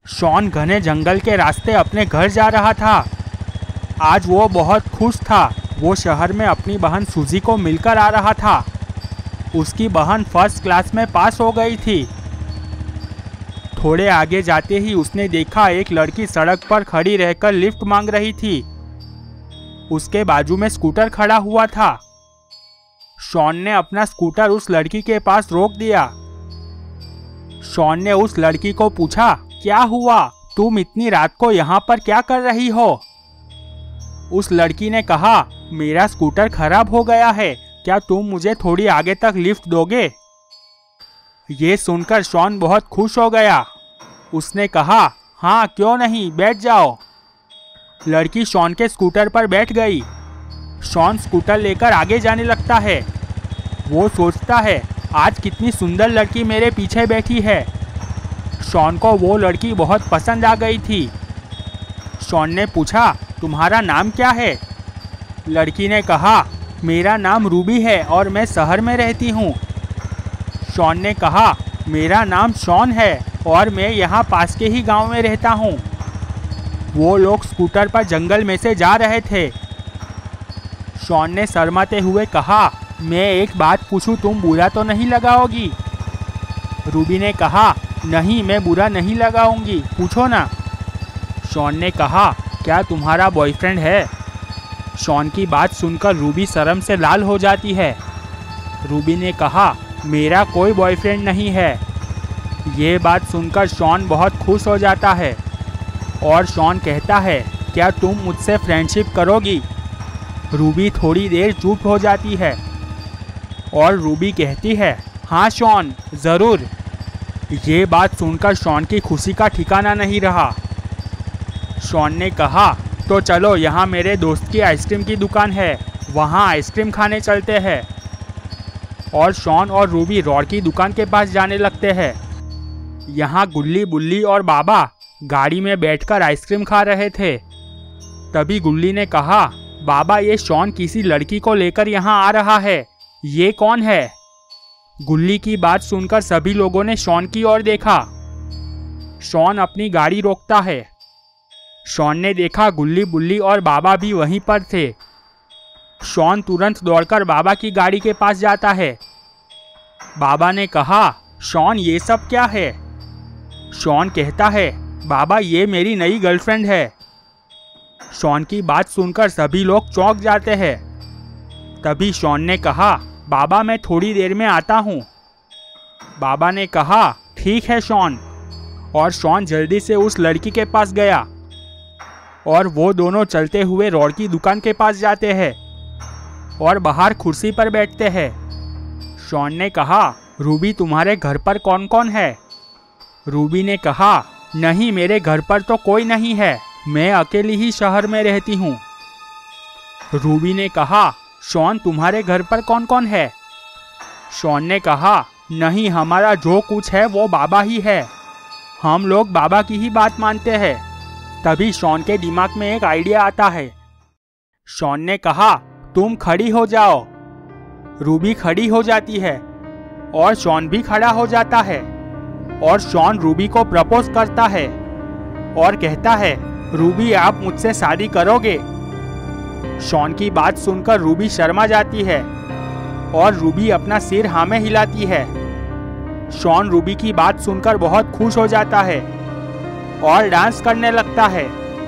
Shawn घने जंगल के रास्ते अपने घर जा रहा था। आज वो बहुत खुश था। वो शहर में अपनी बहन सूजी को मिलकर आ रहा था। उसकी बहन फर्स्ट क्लास में पास हो गई थी। थोड़े आगे जाते ही उसने देखा एक लड़की सड़क पर खड़ी रहकर लिफ्ट मांग रही थी। उसके बाजू में स्कूटर खड़ा हुआ था। शॉन ने अपना स्कूटर उस लड़की के पास रोक दिया। शॉन ने उस लड़की को पूछा, क्या हुआ? तुम इतनी रात को यहाँ पर क्या कर रही हो? उस लड़की ने कहा, मेरा स्कूटर खराब हो गया है, क्या तुम मुझे थोड़ी आगे तक लिफ्ट दोगे? ये सुनकर शॉन बहुत खुश हो गया। उसने कहा, हाँ क्यों नहीं, बैठ जाओ। लड़की शॉन के स्कूटर पर बैठ गई। शॉन स्कूटर लेकर आगे जाने लगता है। वो सोचता है, आज कितनी सुंदर लड़की मेरे पीछे बैठी है। शॉन को वो लड़की बहुत पसंद आ गई थी। शॉन ने पूछा, तुम्हारा नाम क्या है? लड़की ने कहा, मेरा नाम रूबी है और मैं शहर में रहती हूँ। शॉन ने कहा, मेरा नाम शॉन है और मैं यहाँ पास के ही गांव में रहता हूँ। वो लोग स्कूटर पर जंगल में से जा रहे थे। शॉन ने शर्माते हुए कहा, मैं एक बात पूछूं, तुम बुरा तो नहीं लगाओगी? रूबी ने कहा, नहीं मैं बुरा नहीं लगाऊंगी, पूछो ना। शॉन ने कहा, क्या तुम्हारा बॉयफ्रेंड है? शॉन की बात सुनकर रूबी शर्म से लाल हो जाती है। रूबी ने कहा, मेरा कोई बॉयफ्रेंड नहीं है। ये बात सुनकर शॉन बहुत खुश हो जाता है और शॉन कहता है, क्या तुम मुझसे फ्रेंडशिप करोगी? रूबी थोड़ी देर चुप हो जाती है और रूबी कहती है, हाँ शॉन, ज़रूर। ये बात सुनकर शॉन की खुशी का ठिकाना नहीं रहा। शॉन ने कहा, तो चलो, यहाँ मेरे दोस्त की आइसक्रीम की दुकान है, वहाँ आइसक्रीम खाने चलते हैं। और शॉन और रूबी रॉड की दुकान के पास जाने लगते हैं। यहाँ गुल्ली, बुल्ली और बाबा गाड़ी में बैठकर आइसक्रीम खा रहे थे। तभी गुल्ली ने कहा, बाबा ये शॉन किसी लड़की को लेकर यहाँ आ रहा है, ये कौन है? गुल्ली की बात सुनकर सभी लोगों ने शॉन की ओर देखा। शॉन अपनी गाड़ी रोकता है। शॉन ने देखा गुल्ली, बुल्ली और बाबा भी वहीं पर थे। शॉन तुरंत दौड़कर बाबा की गाड़ी के पास जाता है। बाबा ने कहा, शॉन ये सब क्या है? शॉन कहता है, बाबा ये मेरी नई गर्लफ्रेंड है। शॉन की बात सुनकर सभी लोग चौंक जाते हैं। तभी शॉन ने कहा, बाबा मैं थोड़ी देर में आता हूँ। बाबा ने कहा, ठीक है शॉन। और शॉन जल्दी से उस लड़की के पास गया और वो दोनों चलते हुए रॉड की दुकान के पास जाते हैं और बाहर कुर्सी पर बैठते हैं। शॉन ने कहा, रूबी तुम्हारे घर पर कौन कौन है? रूबी ने कहा, नहीं मेरे घर पर तो कोई नहीं है, मैं अकेली ही शहर में रहती हूँ। रूबी ने कहा, शॉन तुम्हारे घर पर कौन कौन है? शॉन ने कहा, नहीं हमारा जो कुछ है वो बाबा ही है, हम लोग बाबा की ही बात मानते हैं। तभी शॉन के दिमाग में एक आइडिया आता है। शॉन ने कहा, तुम खड़ी हो जाओ। रूबी खड़ी हो जाती है और शॉन भी खड़ा हो जाता है और शॉन रूबी को प्रपोज करता है और कहता है, रूबी आप मुझसे शादी करोगे? शॉन की बात सुनकर रूबी शर्मा जाती है और रूबी अपना सिर हाँ में हिलाती है। शॉन रूबी की बात सुनकर बहुत खुश हो जाता है और डांस करने लगता है।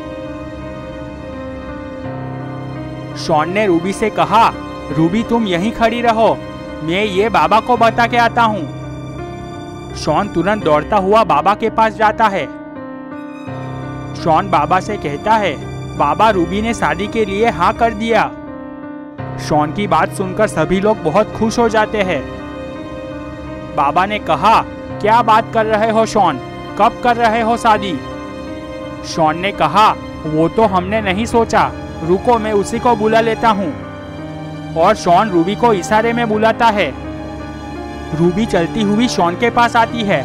शॉन ने रूबी से कहा, रूबी तुम यहीं खड़ी रहो, मैं ये बाबा को बता के आता हूँ। शॉन तुरंत दौड़ता हुआ बाबा के पास जाता है। शॉन बाबा से कहता है, बाबा रूबी ने शादी के लिए हाँ कर दिया। शॉन की बात सुनकर सभी लोग बहुत खुश हो जाते हैं। बाबा ने कहा, क्या बात कर रहे हो शॉन, कब कर रहे हो शादी? शॉन ने कहा, वो तो हमने नहीं सोचा, रुको मैं उसी को बुला लेता हूँ। और शॉन रूबी को इशारे में बुलाता है। रूबी चलती हुई शॉन के पास आती है।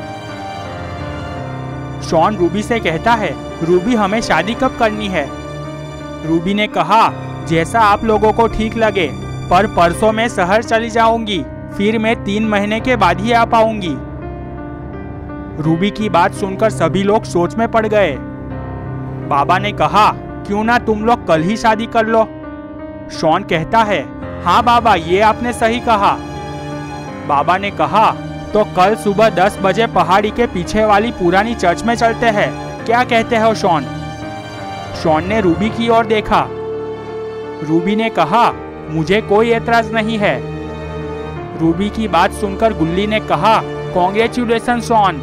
शॉन रूबी से कहता है, रूबी हमें शादी कब करनी है? रूबी ने कहा, जैसा आप लोगों को ठीक लगे, पर परसों मैं शहर चली जाऊंगी, फिर मैं 3 महीने के बाद ही आ पाऊंगी। रूबी की बात सुनकर सभी लोग सोच में पड़ गए। बाबा ने कहा, क्यों ना तुम लोग कल ही शादी कर लो। शॉन कहता है, हाँ बाबा, ये आपने सही कहा। बाबा ने कहा, तो कल सुबह 10 बजे पहाड़ी के पीछे वाली पुरानी चर्च में चलते हैं, क्या कहते हो शॉन? शॉन ने रूबी की ओर देखा। रूबी ने कहा, मुझे कोई एतराज नहीं है। रूबी की बात सुनकर गुल्ली ने कहा, कॉन्ग्रेचुलेशन शॉन।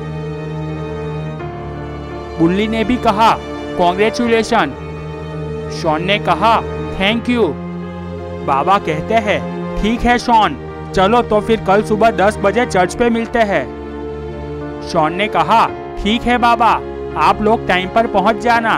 गुल्ली ने भी कहा, कॉन्ग्रेचुलेशन। शॉन ने कहा, थैंक यू। बाबा कहते हैं, ठीक है शॉन, चलो तो फिर कल सुबह 10 बजे चर्च पे मिलते हैं। शॉन ने कहा, ठीक है बाबा, आप लोग टाइम पर पहुंच जाना।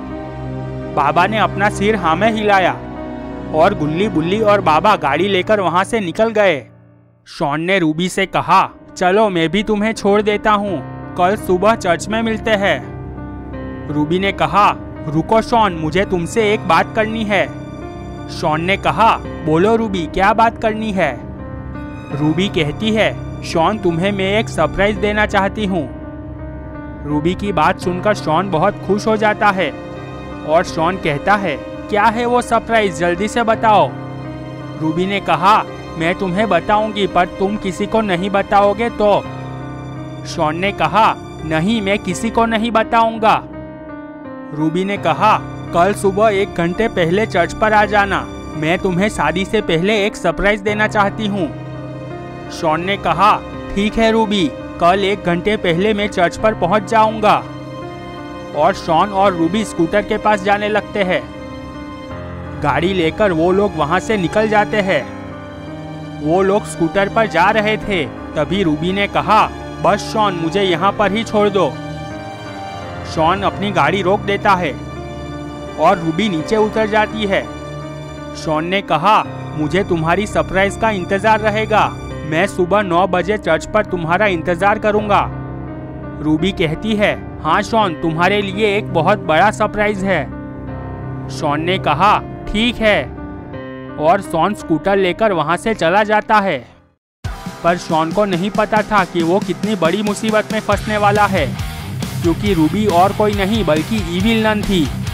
बाबा ने अपना सिर हाँ में हिलाया और गुल्ली, बुल्ली और बाबा गाड़ी लेकर वहां से निकल गए। शॉन ने रूबी से कहा, चलो मैं भी तुम्हें छोड़ देता हूँ, कल सुबह चर्च में मिलते हैं। रूबी ने कहा, रुको शॉन, मुझे तुमसे एक बात करनी है। शॉन ने कहा, बोलो रूबी, क्या बात करनी है? रूबी कहती है, शॉन तुम्हें मैं एक सरप्राइज देना चाहती हूँ। रूबी की बात सुनकर शॉन बहुत खुश हो जाता है और शॉन कहता है, क्या है वो सरप्राइज, जल्दी से बताओ। रूबी ने कहा, मैं तुम्हें बताऊंगी पर तुम किसी को नहीं बताओगे तो? शॉन ने कहा, नहीं, मैं किसी को नहीं बताऊंगा। रूबी ने कहा, कल सुबह 1 घंटे पहले चर्च पर आ जाना, मैं तुम्हें शादी से पहले एक सरप्राइज देना चाहती हूँ। शॉन ने कहा, ठीक है रूबी, कल 1 घंटे पहले मैं चर्च पर पहुंच जाऊंगा। और शॉन और रूबी स्कूटर के पास जाने लगते हैं। गाड़ी लेकर वो लोग वहां से निकल जाते हैं। वो लोग स्कूटर पर जा रहे थे, तभी रूबी ने कहा, बस शॉन, मुझे यहाँ पर ही छोड़ दो। शॉन अपनी गाड़ी रोक देता है और रूबी नीचे उतर जाती है। शॉन ने कहा, मुझे तुम्हारी सरप्राइज का इंतजार रहेगा, मैं सुबह 9 बजे चर्च पर तुम्हारा इंतजार करूंगा। रूबी कहती है, हाँ शॉन, तुम्हारे लिए एक बहुत बड़ा सरप्राइज है। शॉन ने कहा, ठीक है, और शॉन स्कूटर लेकर वहां से चला जाता है। पर शॉन को नहीं पता था कि वो कितनी बड़ी मुसीबत में फंसने वाला है, क्योंकि रूबी और कोई नहीं बल्कि इविल नन थी।